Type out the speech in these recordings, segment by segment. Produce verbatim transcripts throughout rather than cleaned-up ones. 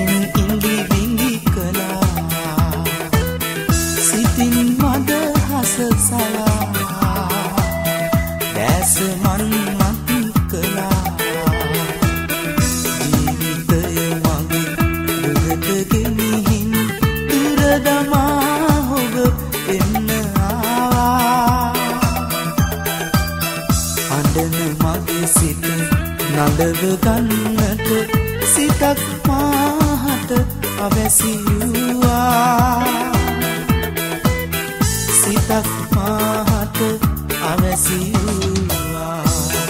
සිමින් ඉඟි විඟි කළා සිතින් මද හස සලා දැස මන් මත් කළා ජීවිතය මගේ දුකට ගෙනිහින් දුර දමා ඔබ එන්න ආවා අඬන මගේ සිත නඩව ගන්නට සිතක් මාහට අවැසි වූවා සිතක් මාහට අවැසි වූවා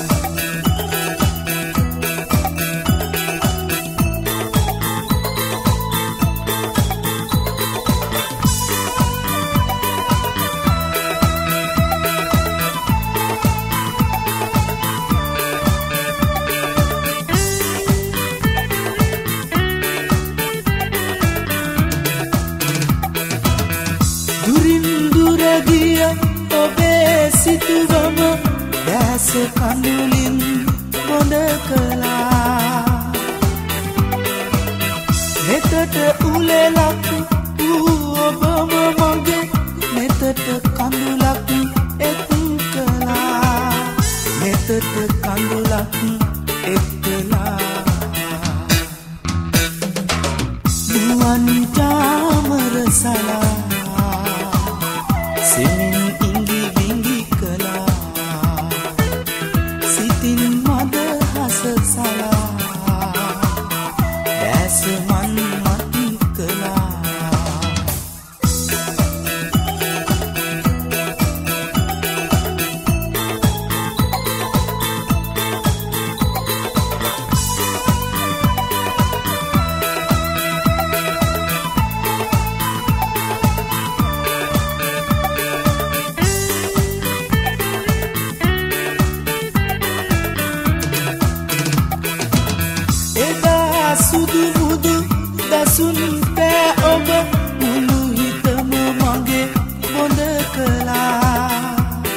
ගිය ඔබේ සිතුවම දැස කඳුලින් බොඳ කළා නෙතට උලෙලක් වූ ඔබම මගේ නෙතට කඳුලක් එක් කළා නෙතට කඳුලක් එක් කළා දුවන් චාමර සලා සිමින් ඉඟි විඟි කළා සිතින් මද හස සලා දැස මන් මත් කළා සුදු මුදු දසුන් පෑ ඔබ මුළු හිතම මගේ බොඳ කළා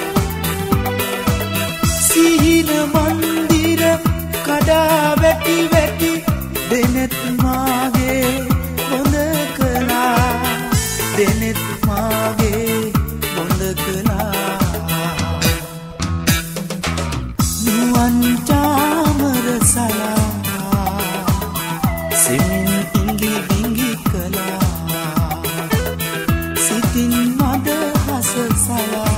සිහින මන්දිර කඩා වැටි වැටි දෙනෙත් මාගේ බොඳ කළා දෙනෙත් මාගේ බොඳ කළා නුවන් චාමර සලා සිමින් ඉඟි විඟි කළා සිතින් මද හස සලා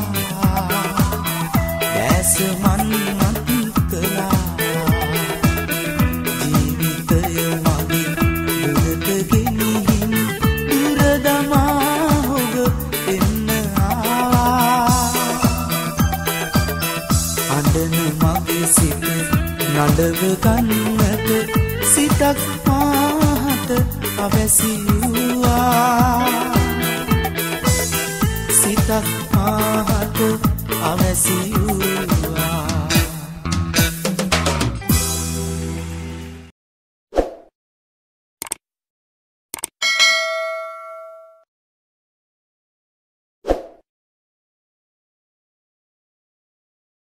දැස මන් මත් කළා ජීවිතය මගේ දුරට ගෙනිහින් දුර දමා ඔබ එන්න ආවා අඬන මගේ සිත නඩව ගන්නට සිතක් මාහට අවැසි වූවා සිතක් මාහට අවැසි වූවා